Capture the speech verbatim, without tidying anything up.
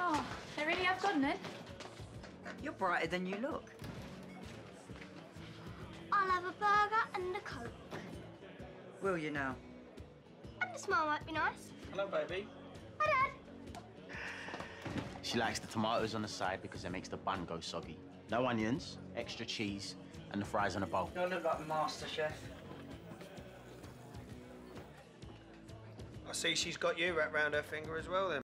Oh, they really have gone then? You're brighter than you look. I'll have a burger and a Coke. Will you now? And a smile might be nice. Hello, baby. Hi, Dad. She likes the tomatoes on the side because it makes the bun go soggy. No onions, extra cheese, and the fries on a bowl. Don't look like MasterChef. I see she's got you wrapped round her finger as well, then.